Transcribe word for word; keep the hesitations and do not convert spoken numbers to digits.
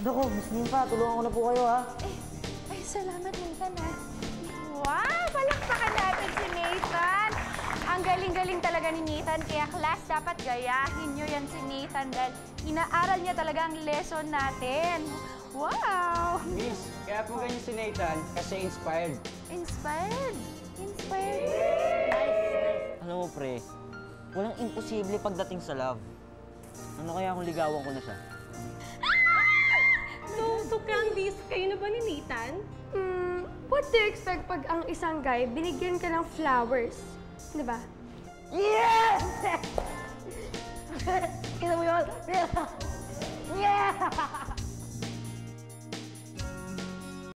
Naku, Miss Nympha, tulungan ko na po kayo, ha? Eh, ay, salamat, Nathan, ha? Wow! Palakpakan natin si Nathan! Ang galing-galing talaga ni Nathan, kaya class, dapat gayahin nyo yan si Nathan dahil inaaral niya talaga ang lesson natin. Wow! Miss, kaya po ganyan si Nathan kasi inspired. Inspired? Inspired? Alam mo, pre, walang imposible pagdating sa love. Ano kaya kung ligawan ko na siya? So, so Candice, kayo na ba ni Nathan? Hmm, what do you expect pag ang isang guy binigyan ka ng flowers? Di ba? Yes! Kita mo yun? Yeah!